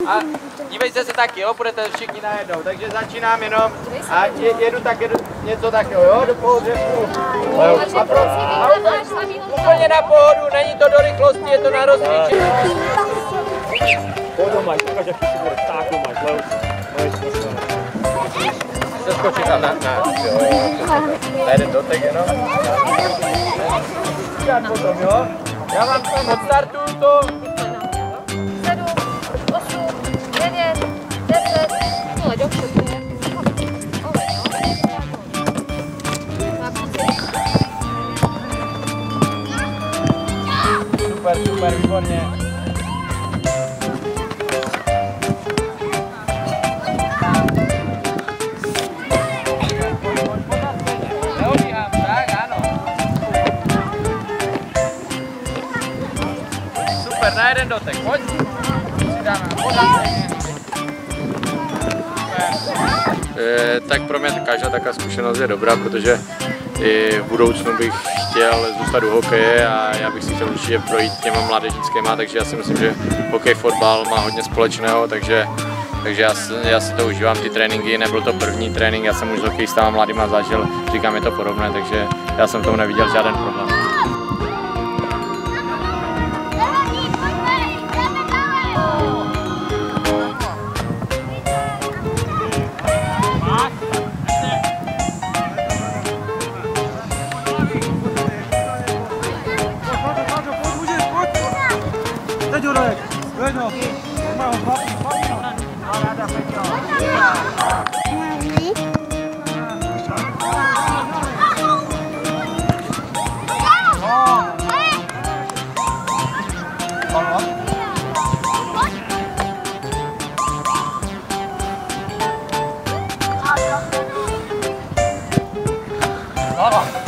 A dívejte se taky, jo, půjdete všichni najednou, takže začínám jenom a jedu něco takového, jo, do pohřebku. A úplně na pohodu, není to do rychlosti, je to na rozcvičení. Pohodu máš, ukáž, jaký si bude ptáku máš, Přeskočit na jeden dotek jenom. Potom, jo? Já vám tam odstartuju to. 7, 8, 9, 10, no dobře, to je. Super, super, výborně. Super, na jeden dotek, pojď. Tak pro mě každá taková zkušenost je dobrá, protože i v budoucnu bych chtěl zůstat u hokeje a já bych si chtěl určitě projít těma mládežnickýma, takže já si myslím, že hokej, fotbal má hodně společného, takže já si to užívám, ty tréninky, nebyl to první trénink, já jsem už s hokejistama mladýma zažil, říkám, je to podobné, takže já jsem v tom neviděl žádný problém. Bravo.